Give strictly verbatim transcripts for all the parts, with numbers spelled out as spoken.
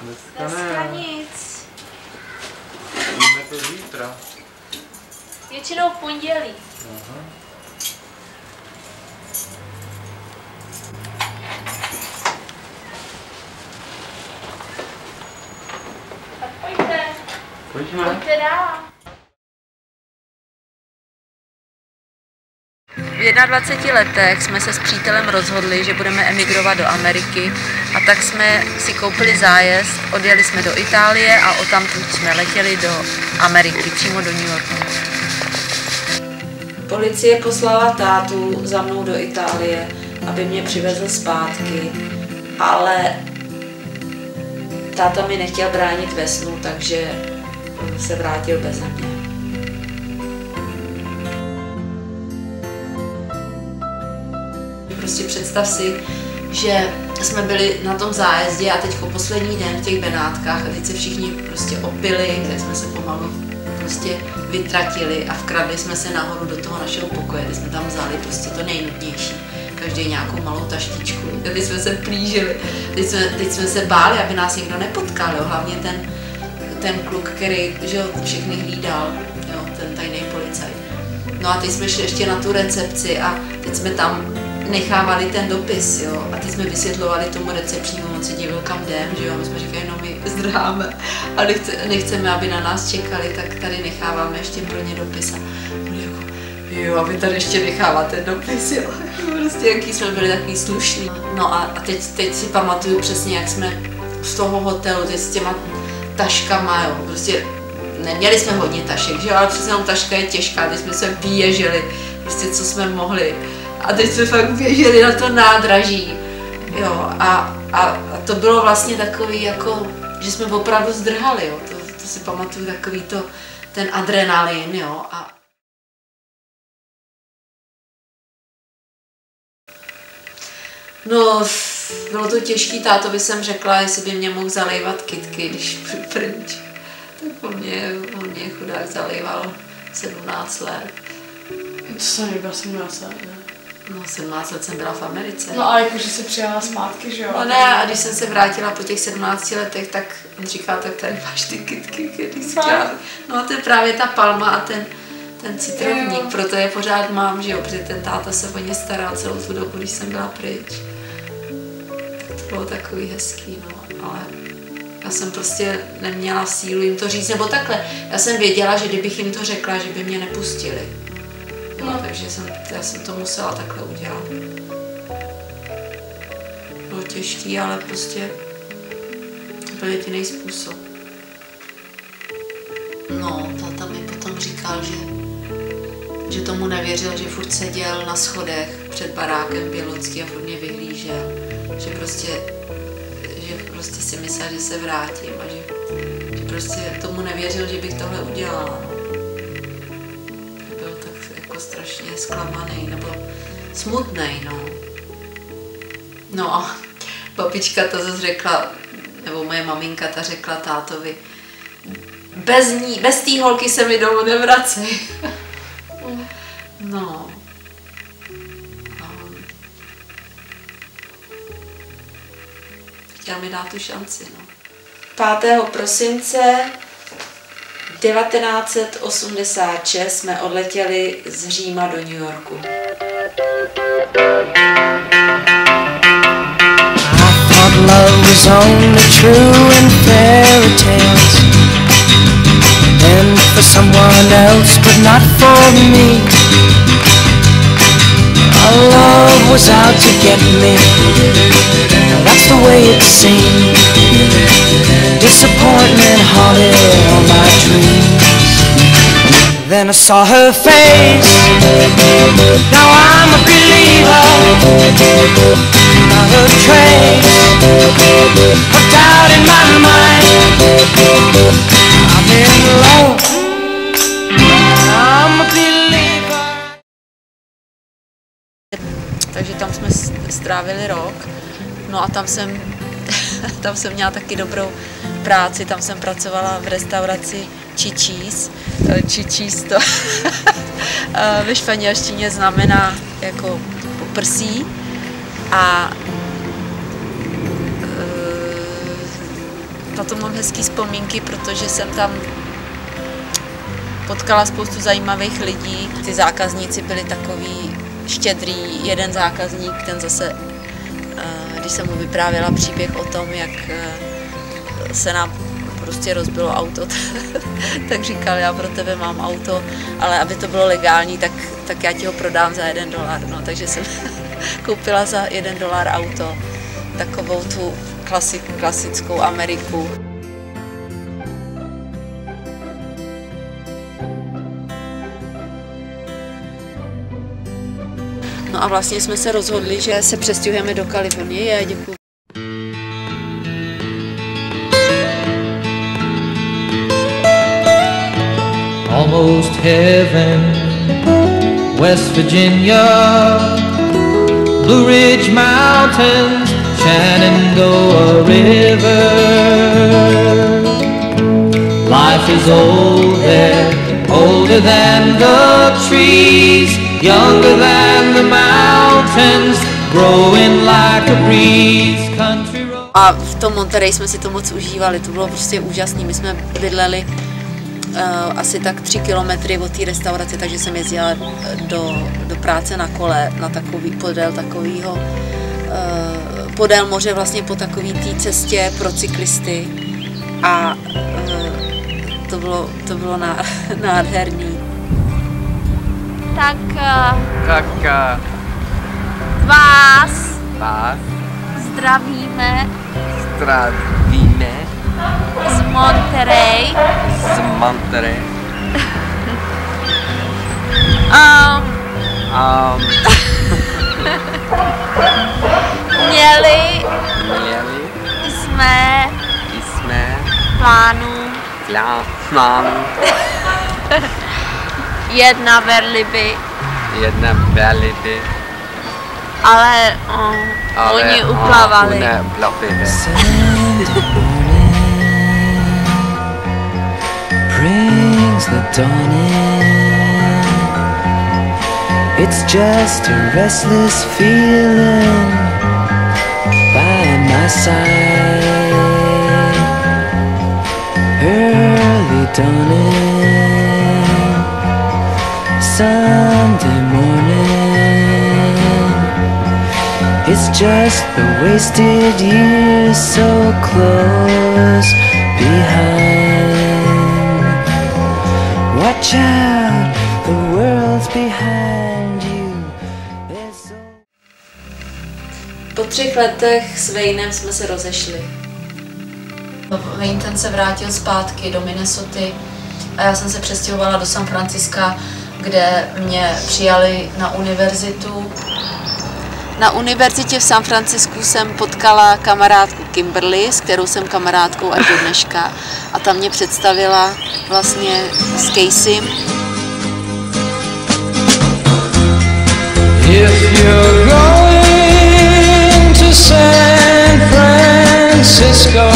Dneska, Dneska ne. nic. Víme to zítra. Většinou v pondělí. Aha. Tak pojďte. Pojďme. Pojďte dál. V dvaceti jedné letech jsme se s přítelem rozhodli, že budeme emigrovat do Ameriky, a tak jsme si koupili zájezd, odjeli jsme do Itálie a odtamtud jsme letěli do Ameriky, přímo do New Yorku. Policie poslala tátu za mnou do Itálie, aby mě přivezl zpátky, ale táta mi nechtěl bránit ve snu, takže se vrátil beze mě. Prostě představ si, že jsme byli na tom zájezdě a teď poslední den v těch Benátkách a teď se všichni prostě opili, tak jsme se pomalu prostě vytratili a vkradli jsme se nahoru do toho našeho pokoje, kde jsme tam vzali prostě to nejnutnější, každý nějakou malou taštičku, teď jsme se plížili, teď jsme, teď jsme se báli, aby nás někdo nepotkal, jo? Hlavně ten, ten kluk, který že jo, všechny hlídal, jo? Ten tajný policajt. No a teď jsme šli ještě na tu recepci a teď jsme tam nechávali ten dopis, jo, a teď jsme vysvětlovali tomu recepčnímu, on se divil, kam jdem, že jo, my jsme říkali, no my zdráme a nechce, nechceme, aby na nás čekali, tak tady necháváme ještě pro ně dopis a on jako, jo, a vy tady ještě necháváte dopis, jo, prostě jaký jsme byli takový slušní. No a, a teď, teď si pamatuju přesně, jak jsme z toho hotelu, teď s těma taškama, jo, prostě neměli jsme hodně tašek, že jo, ale přesně jenom taška je těžká, teď jsme se běželi, prostě co jsme mohli. A teď jsme fakt běželi na to nádraží, jo, a, a, a to bylo vlastně takový jako, že jsme opravdu zdrhali, jo, to, to si pamatuju, takový to, ten adrenalin, jo, a no, bylo to těžký, tátovi jsem řekla, jestli by mě mohl zalejvat kytky, když byl pryč, tak on mě, on mě chudák zalejval sedmnáct let. To jsem nebyla sedmnáct let, ne? No, sedmnáct let jsem byla v Americe. No ale jakože se přijela zpátky, že jo? No ne, a když jsem se vrátila po těch sedmnácti letech, tak on říkal, tak tady máš ty kytky, který jsi chtěla. No a to je právě ta palma a ten, ten citrovník, jo. Proto je pořád mám, že jo, protože ten táta se o ně staral celou tu dobu, když jsem byla pryč. Tak to bylo takový hezký, no, ale já jsem prostě neměla sílu jim to říct, nebo takhle. Já jsem věděla, že kdybych jim to řekla, že by mě nepustili. No, takže jsem, já jsem to musela takhle udělat. Bylo těžký, ale prostě to byl jediný způsob. No, táta mi potom říkal, že, že tomu nevěřil, že furt seděl na schodech před barákem Bělocký a furt mě vyhlížel. Že prostě, že prostě si myslel, že se vrátím a že, že prostě tomu nevěřil, že bych tohle udělala. Strašně zklamaný nebo smutný, no. No a babička to zase řekla, nebo moje maminka ta řekla tátovi, bez ní, bez té holky se mi domů nevracej. No. Chtěla mi dát tu šanci, no. pátého prosince devatenáct set osmdesát šest jsme odletěli z Říma do New Yorku. I thought love was only true in fairy tales, and for someone else but not for me. Our love was out to get me, that's the way it seemed. Disappointment haunted all my dreams. Then I saw her face, now I'm a believer. Not a trace of doubt in my mind. I'm in love, I'm a believer. Takže tam jsme strávili rok, no a tam jsem tam jsem měla taky dobrou práci, tam jsem pracovala v restauraci Chichis. Chichis to ve španělštině znamená jako prsí a ta na to mám hezký vzpomínky, protože jsem tam potkala spoustu zajímavých lidí. Ty zákazníci byli takový štědrý. Jeden zákazník, ten zase, když jsem mu vyprávěla příběh o tom, jak se nám prostě rozbilo auto, tak říkal, já pro tebe mám auto, ale aby to bylo legální, tak, tak já ti ho prodám za jeden dolar. No, takže jsem koupila za jeden dolar auto, takovou tu klasik, klasickou Ameriku. No a vlastně jsme se rozhodli, že se přestěhujeme do Kalifornie. Děkuji. Almost heaven, West Virginia, Blue Ridge Mountains, Shenandoah River. Life is old there, older than the trees, younger than the mountains, growing like a breeze. Country road. A v tom Monterey jsme si to moc užívali, to bylo prostě úžasné. My jsme bydleli Uh, asi tak tři kilometry od té restaurace, takže jsem jezdila do, do práce na kole, na takový, podél takovýho, uh, podél moře vlastně po takový té cestě pro cyklisty a uh, to bylo, to bylo ná, nádherný. Tak uh, Tak uh, vás vás zdravíme zdravíme z Monterey. z Monterey. Um, Um, měli měli jsme jsme plánu plán jet na Verliby, jedna veliby, ale um, ale oni uplavali. uplavili. Brings the dawn in. It's just a restless feeling by my side. Early dawning, Sunday morning. It's just the wasted years so close behind. Watch out, the world's behind you. So... Po třech letech s Waynem jsme se rozešli. Wayne ten se vrátil zpátky do Minnesoty a já jsem se přestěhovala do San Franciska, kde mě přijali na univerzitu. Na univerzitě v San Francisku jsem potkala kamarádku Kimberly, s kterou jsem kamarádkou až do dneška. A ta mě představila vlastně s Caseym. If you're going to San Francisco,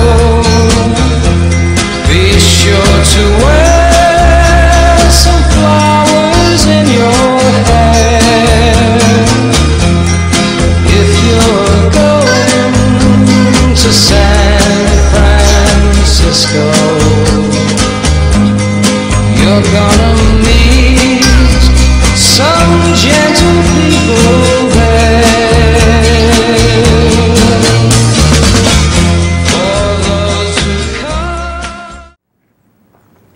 be sure to wear some flowers in your hair. If you're going to San Francisco, you're gonna meet some gentle people there. For those who come.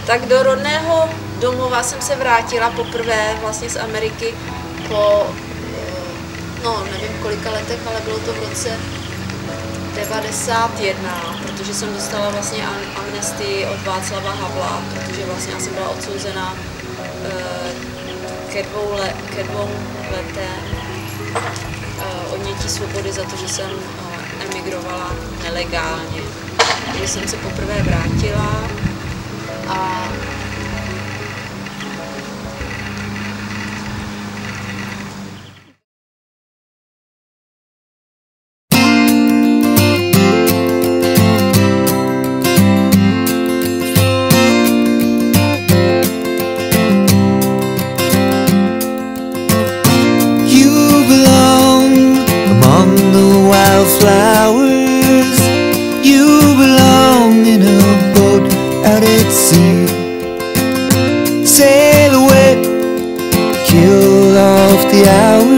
Tak do rodného domova jsem se vrátila poprvé vlastně z Ameriky po, no nevím kolika letech, ale bylo to v roce devadesát jedna, protože jsem dostala vlastně amnestii od Václava Havla, protože vlastně já jsem byla odsouzena ke dvou, le, ke dvou letem odnětí svobody za to, že jsem emigrovala nelegálně. Takže jsem se poprvé vrátila a flowers, you belong in a boat out at sea. Sail away, kill off the hours.